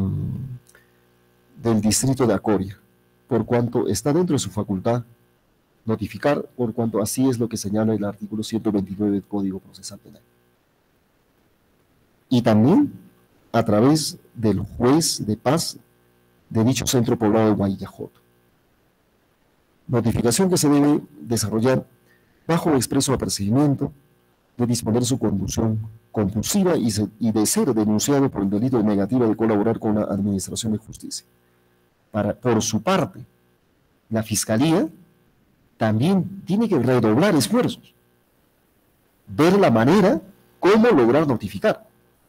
distrito de Acoria, por cuanto está dentro de su facultad notificar, por cuanto así es lo que señala el artículo 129 del Código Procesal Penal. Y también a través del juez de paz de dicho centro poblado de Guayajoto. Notificación que se debe desarrollar bajo expreso apercibimiento de disponer su conducción compulsiva y de ser denunciado por el delito de negativa de colaborar con la administración de justicia. Por su parte, la Fiscalía también tiene que redoblar esfuerzos, ver la manera cómo lograr notificar.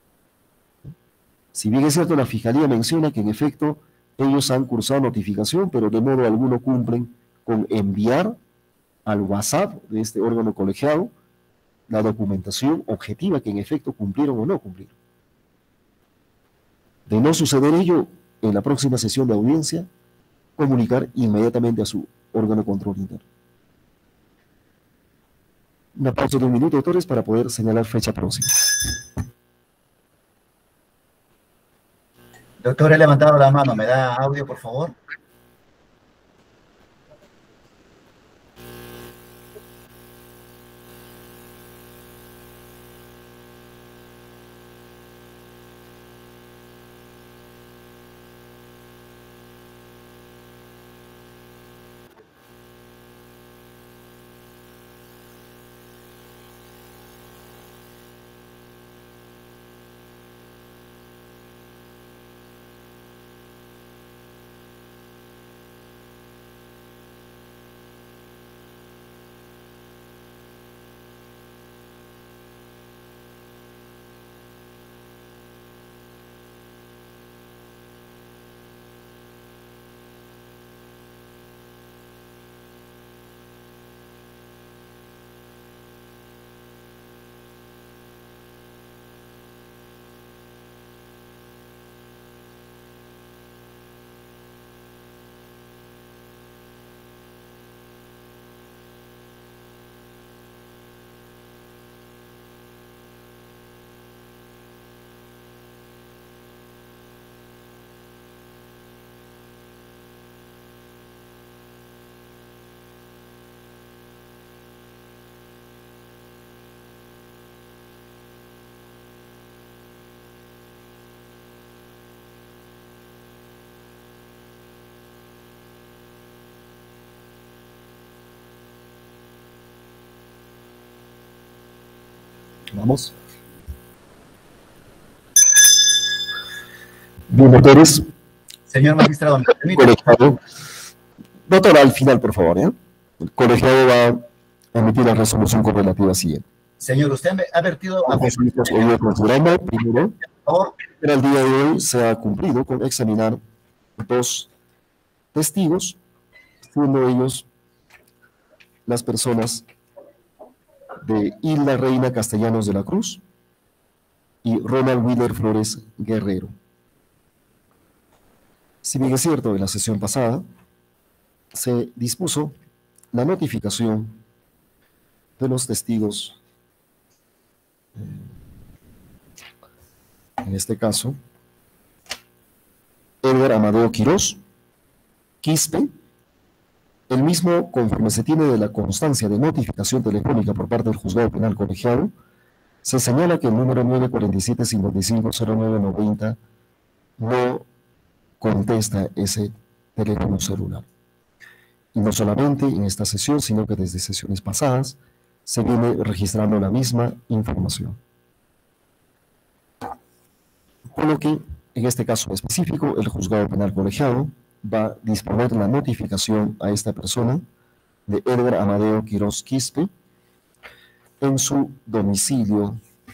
Si bien es cierto, la Fiscalía menciona que en efecto ellos han cursado notificación, pero de modo alguno cumplen con enviar al WhatsApp de este órgano colegiado la documentación objetiva que en efecto cumplieron o no cumplieron. De no suceder ello, en la próxima sesión de audiencia, comunicar inmediatamente a su órgano control interno. Una pausa de 1 minuto, doctores, para poder señalar fecha próxima. Doctor, he levantado la mano. ¿Me da audio, por favor? Vamos. Bien, doctores. Señor magistrado, ¿me permite? Colegiado. Doctor, al final, por favor, ¿eh? El colegiado va a emitir la resolución correlativa siguiente. Señor, usted ha vertido a programa, primero, por favor. pero el día de hoy se ha cumplido con examinar 2 testigos, siendo ellos las personas de Hilda Reina Castellanos de la Cruz y Ronald Wheeler Flores Guerrero. Si bien es cierto, en la sesión pasada se dispuso la notificación de los testigos, en este caso, Edgar Amadeo Quirós Quispe, el mismo, conforme se tiene de la constancia de notificación telefónica por parte del juzgado penal colegiado, se señala que el número 947-550990 no contesta ese teléfono celular. Y no solamente en esta sesión, sino que desde sesiones pasadas se viene registrando la misma información. Por lo que, en este caso específico, el juzgado penal colegiado va a disponer la notificación a esta persona de Edgar Amadeo Quirós Quispe en su domicilio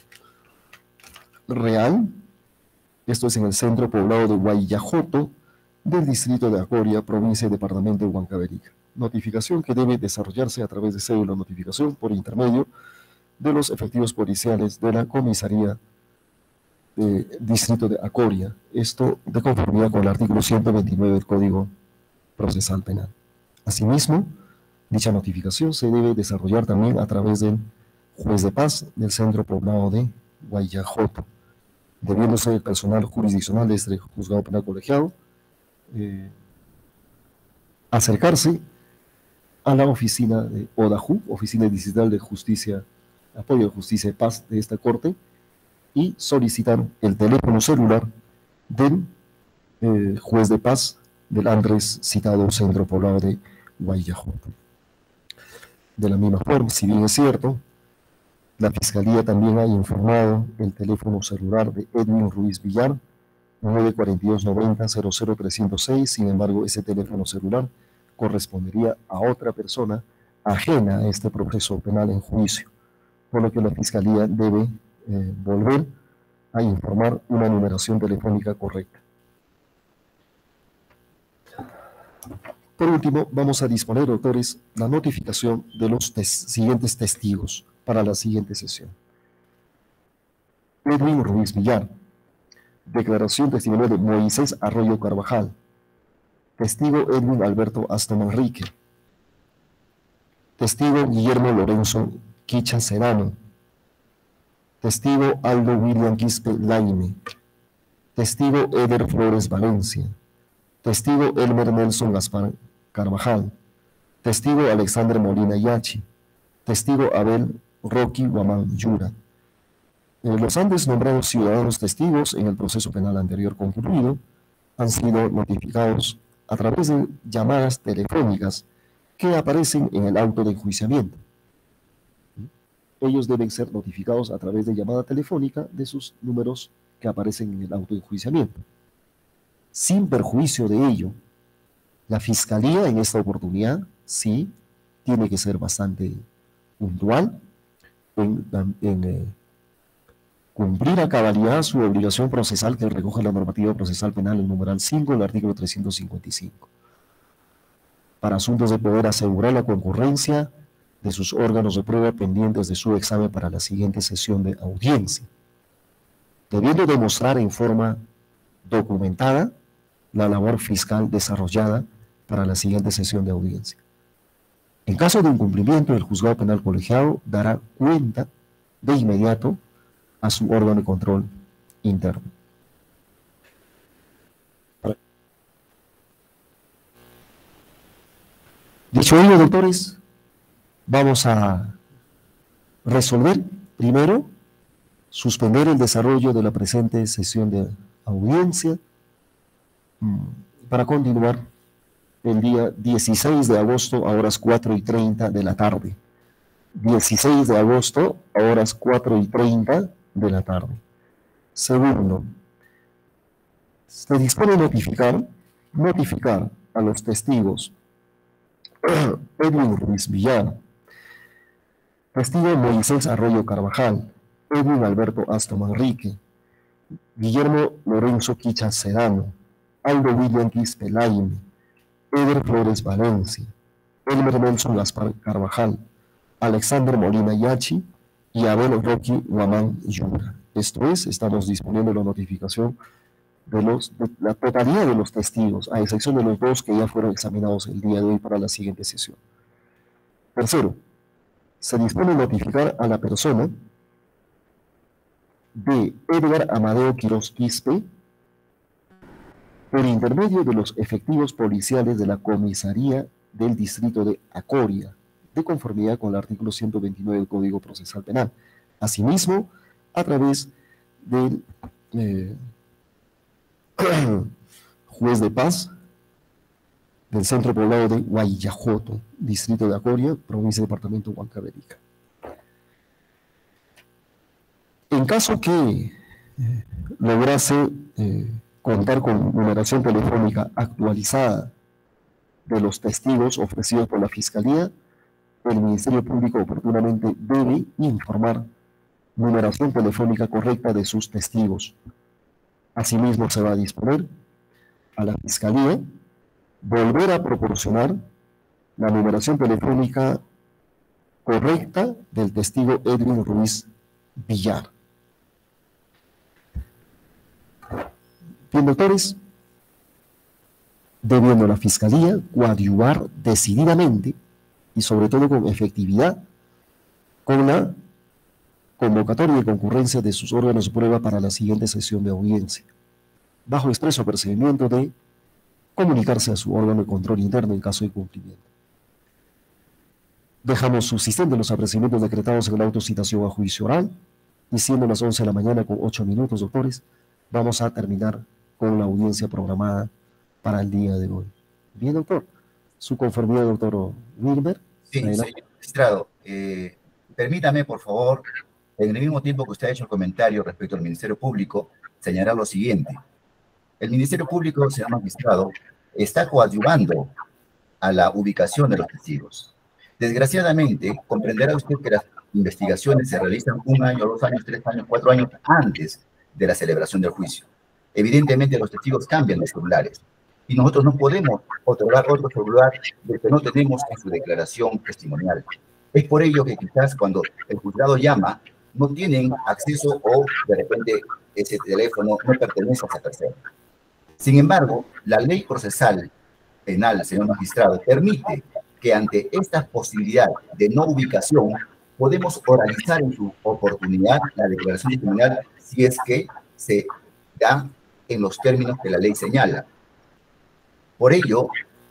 real. Esto es en el centro poblado de Guayajoto, del distrito de Acoria, provincia y departamento de Huancavelica. Notificación que debe desarrollarse a través de cédula de notificación por intermedio de los efectivos policiales de la comisaría distrito de Acoria. Esto de conformidad con el artículo 129 del Código Procesal Penal. Asimismo, dicha notificación se debe desarrollar también a través del juez de paz del centro poblado de Guayajoto, debiéndose el personal jurisdiccional de este juzgado penal colegiado acercarse a la oficina de ODAJU, Oficina Distrital de Justicia, Apoyo de Justicia de Paz de esta corte, y solicitar el teléfono celular del juez de paz del antes citado centro poblado de Guayajoto. De la misma forma, si bien es cierto, la Fiscalía también ha informado el teléfono celular de Edwin Ruiz Villar, 942-90-00306, sin embargo, ese teléfono celular correspondería a otra persona ajena a este proceso penal en juicio, por lo que la Fiscalía debe volver a informar una numeración telefónica correcta. Por último, vamos a disponer, doctores, la notificación de los siguientes testigos para la siguiente sesión. Edwin Ruiz Villar. Declaración testimonial de Moisés Arroyo Carvajal. Testigo Edwin Alberto Aston Enrique. Testigo Guillermo Lorenzo Quicha Serrano. Testigo Aldo William Quispe Laime. Testigo Eder Flores Valencia. Testigo Elmer Nelson Gaspar Carvajal. Testigo Alexander Molina Yachi. Testigo Abel Rocky Guamán Yura. Los antes nombrados ciudadanos testigos en el proceso penal anterior concluido han sido notificados a través de llamadas telefónicas que aparecen en el auto de enjuiciamiento. Ellos deben ser notificados a través de llamada telefónica de sus números que aparecen en el auto de enjuiciamiento. Sin perjuicio de ello, la Fiscalía en esta oportunidad sí tiene que ser bastante puntual en cumplir a cabalidad su obligación procesal que recoge la normativa procesal penal, el numeral 5 del artículo 355, para asuntos de poder asegurar la concurrencia de sus órganos de prueba pendientes de su examen para la siguiente sesión de audiencia, debiendo demostrar en forma documentada la labor fiscal desarrollada para la siguiente sesión de audiencia. En caso de incumplimiento, el juzgado penal colegiado dará cuenta de inmediato a su órgano de control interno. Dicho ello, doctores, vamos a resolver primero, suspender el desarrollo de la presente sesión de audiencia para continuar el día 16 de agosto a horas 4:30 de la tarde. 16 de agosto a horas 4:30 de la tarde. Segundo, se dispone a notificar a los testigos Edwin Ruiz Villar, testigo Moisés Arroyo Carvajal, Edwin Alberto Aston Manrique, Guillermo Lorenzo Quicha Sedano, Aldo William Quispe Laime, Eder Flores Valencia, Elmer Nelson Gaspar Carvajal, Alexander Molina Yachi y Abel Rocky Guamán Yura. Esto es, estamos disponiendo de la notificación de la totalidad de los testigos, a excepción de los 2 que ya fueron examinados el día de hoy para la siguiente sesión. Tercero, se dispone a notificar a la persona de Edgar Amadeo Quiroz Quispe por intermedio de los efectivos policiales de la comisaría del distrito de Acoria, de conformidad con el artículo 129 del Código Procesal Penal. Asimismo, a través del juez de paz del centro poblado de Guayajoto, distrito de Acoria, provincia y departamento de Huancavelica. En caso que lograse contar con numeración telefónica actualizada de los testigos ofrecidos por la Fiscalía, el Ministerio Público oportunamente debe informar numeración telefónica correcta de sus testigos. Asimismo, se va a disponer a la Fiscalía volver a proporcionar la numeración telefónica correcta del testigo Edwin Ruiz Villar. Bien, doctores, debiendo la Fiscalía coadyuvar decididamente y sobre todo con efectividad con la convocatoria y concurrencia de sus órganos de prueba para la siguiente sesión de audiencia, bajo expreso procedimiento de comunicarse a su órgano de control interno en caso de cumplimiento. Dejamos subsistentes los apreciamientos decretados en la autocitación a juicio oral, y siendo las 11 de la mañana con 8 minutos, doctores, vamos a terminar con la audiencia programada para el día de hoy. Bien, doctor. Su conformidad, doctor Wilmer. Sí, señor magistrado. Permítame, por favor, en el mismo tiempo que usted ha hecho el comentario respecto al Ministerio Público, señalar lo siguiente. El Ministerio Público, señor magistrado, está coadyuvando a la ubicación de los testigos. Desgraciadamente, comprenderá usted que las investigaciones se realizan 1 año, 2 años, 3 años, 4 años antes de la celebración del juicio. Evidentemente, los testigos cambian de celulares y nosotros no podemos otorgar otro celular del que no tenemos en su declaración testimonial. Es por ello que quizás cuando el juzgado llama, no tienen acceso o de repente ese teléfono no pertenece a esa persona. Sin embargo, la ley procesal penal, señor magistrado, permite que ante esta posibilidad de no ubicación, podemos oralizar en su oportunidad la declaración testimonial si es que se da en los términos que la ley señala. Por ello,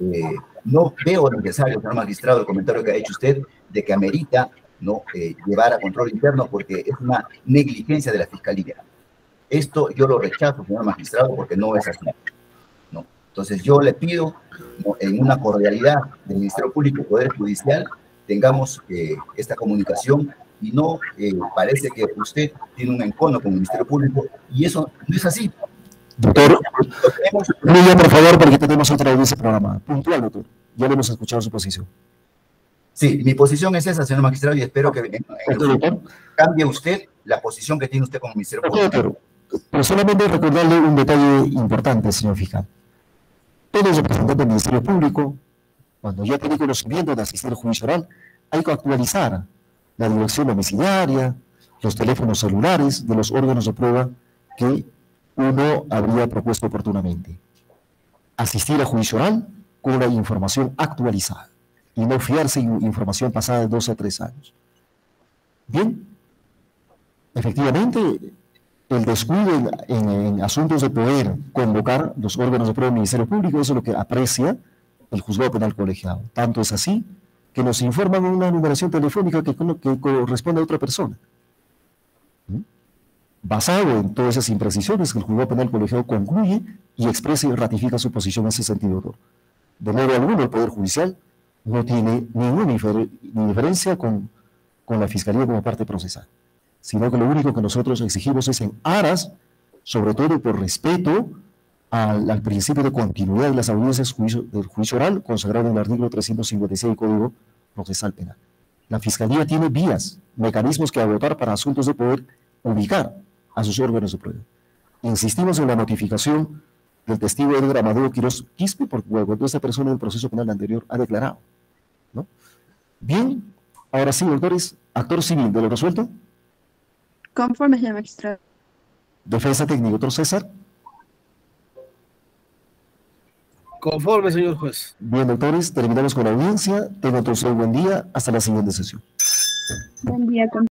no veo necesario, señor magistrado, el comentario que ha hecho usted de que amerita no llevar a control interno porque es una negligencia de la Fiscalía. Esto yo lo rechazo, señor magistrado, porque no es así. ¿No? Entonces yo le pido, ¿no?, en una cordialidad del Ministerio Público y Poder Judicial, tengamos esta comunicación y no parece que usted tiene un encono con el Ministerio Público y eso no es así. Doctor, Luya, por favor, porque tenemos otra audiencia programada. Puntual, doctor. Ya le hemos escuchado su posición. Sí, mi posición es esa, señor magistrado, y espero que cambie usted la posición que tiene usted como Ministerio Público. Pero solamente recordarle un detalle importante, señor fiscal. Todos los representantes del Ministerio Público, cuando ya tiene conocimiento de asistir al juicio oral, hay que actualizar la dirección domiciliaria, los teléfonos celulares de los órganos de prueba que uno habría propuesto oportunamente. Asistir a juicio oral con una información actualizada y no fiarse en información pasada de 2 a 3 años. Bien, efectivamente, el descuido en asuntos de poder convocar los órganos de prueba del Ministerio Público, eso es lo que aprecia el juzgado penal colegiado. Tanto es así que nos informan una numeración telefónica que corresponde a otra persona. Basado en todas esas imprecisiones, el juzgado penal colegiado concluye y expresa y ratifica su posición en ese sentido, doctor. De modo alguno, el Poder Judicial no tiene ninguna diferencia con con la Fiscalía como parte procesal, sino que lo único que nosotros exigimos es en aras, sobre todo por respeto al principio de continuidad de las audiencias del juicio oral, consagrado en el artículo 356 del Código Procesal Penal. La Fiscalía tiene vías, mecanismos que agotar para asuntos de poder ubicar a sus órganos de prueba. Insistimos en la notificación del testigo Edgar Amadeo Quiroz Quispe, porque cuando esta persona en el proceso penal anterior ha declarado, ¿no? Bien, ahora sí, doctores, actor civil de lo resuelto. Conforme, señor magistrado. Defensa técnica, doctor César. Conforme, señor juez. Bien, doctores, terminamos con la audiencia. Tengan todos un buen día. Hasta la siguiente sesión. Buen día.